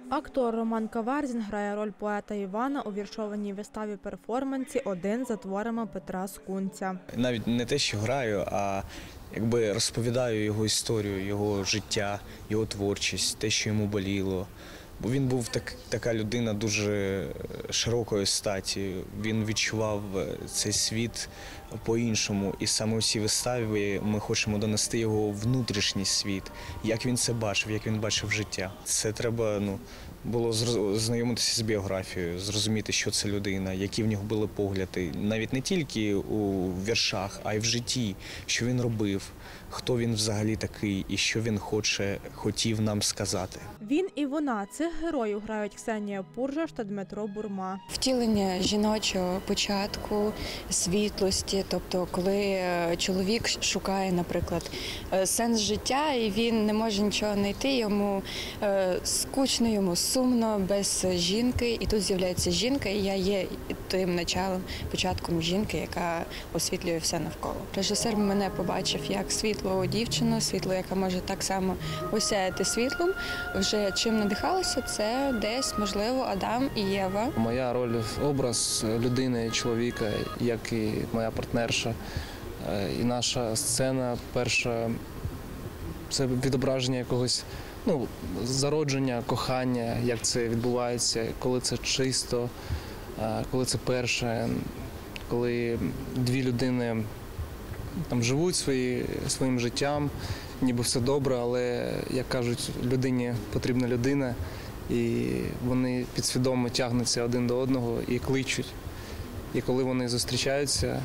Актор Роман Каверзін грає роль поета Івана у віршованій виставі-перформансі «Один» за творами Петра Скунця. Навіть не те, що граю, а якби розповідаю його історію, його життя, його творчість, те, що йому боліло. Бо він був така людина дуже широкої статі, він відчував цей світ по-іншому. І саме у цій виставі ми хочемо донести його внутрішній світ, як він це бачив, як він бачив життя. Це треба було знайомитися з біографією, зрозуміти, що це людина, які в нього були погляди. Навіть не тільки у віршах, а й в житті, що він робив, хто він взагалі такий і що він хотів нам сказати. Він і вона – цих героїв грають Ксенія Пуржаш та Дмитро Бурма. Втілення жіночого початку, світлості, тобто коли чоловік шукає, наприклад, сенс життя і він не може нічого знайти, йому скучно, йому сумно, без жінки, і тут з'являється жінка, і я є тим началом, початком жінки, яка освітлює все навколо. Режисер мене побачив як світлу дівчину, світлу, яка може так само осяяти світлом. Вже чим надихалася, це десь, можливо, Адам і Єва. Моя роль – образ людини, чоловіка, як і моя партнерша. І наша сцена перша – це відображення якогось зародження, кохання, як це відбувається, коли це чисто, коли це перше, коли дві людини живуть своїм життям, ніби все добре, але, як кажуть, людині потрібна людина, і вони підсвідомо тягнуться один до одного і кличуть. І коли вони зустрічаються,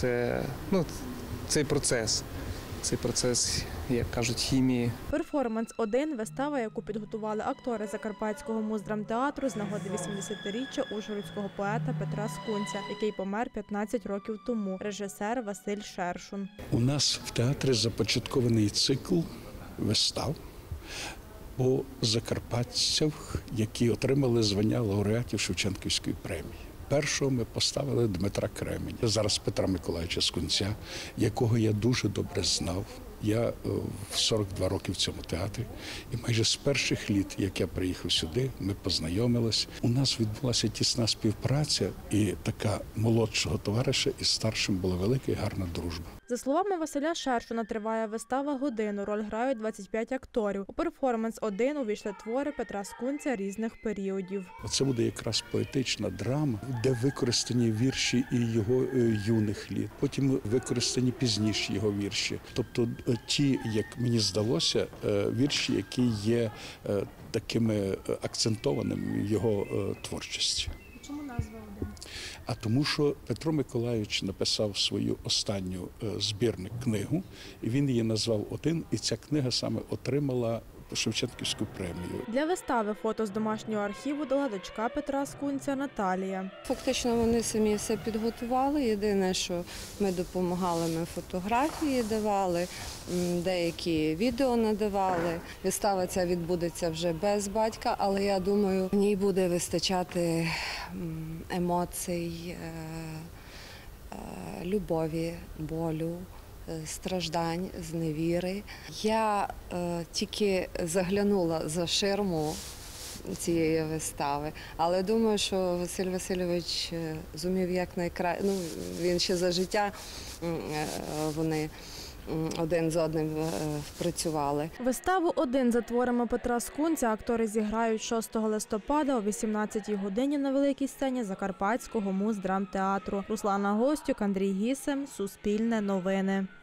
цей процес, як кажуть, хімії. Перформанс «Один» – вистава, яку підготували актори Закарпатського муздрамтеатру з нагоди 80-річчя ужгородського поета Петра Скунця, який помер 15 років тому. Режисер Василь Шершун. У нас в театрі започаткований цикл вистав по закарпатцях, які отримали звання лауреатів Шевченківської премії. Першого ми поставили Дмитра Кременя, зараз Петра Миколайовича Скунця, якого я дуже добре знав. Я в 42 роки в цьому театрі, і майже з перших літ, як я приїхав сюди, ми познайомились. У нас відбулася тісна співпраця, і така молодшого товариша із старшим була велика і гарна дружба. За словами Василя Шершуна, триває вистава годину, роль грають 25 акторів. У перформанс «Один» увійшли твори Петра Скунця різних періодів. Це буде якраз поетична драма, де використані вірші і його юних літ, потім використані пізніші його вірші. Тобто ті, як мені здалося, вірші, які є такими акцентованими в його творчості. Чому назва «Один»? А тому, що Петро Миколайович написав свою останню збірник книгу, і він її назвав «Один», і ця книга саме отримала Шевченківську премію. Для вистави фото з домашнього архіву дала дочка Петра Скунця Наталія. Фактично вони самі все підготували. Єдине, що ми допомагали, ми фотографії давали, деякі відео надавали. Вистава ця відбудеться вже без батька, але я думаю, в ній буде вистачати емоцій, любові, болю, страждань, зневіри. Я тільки заглянула за ширму цієї вистави, але думаю, що Василь Васильович зумів якнайкраще, він ще за життя, вони один з одним працювали. Виставу «Один» за творами Петра Скунця актори зіграють 6 листопада о 18-й годині на великій сцені Закарпатського муздрамтеатру. Руслана Гостюк, Андрій Гісем, Суспільне новини.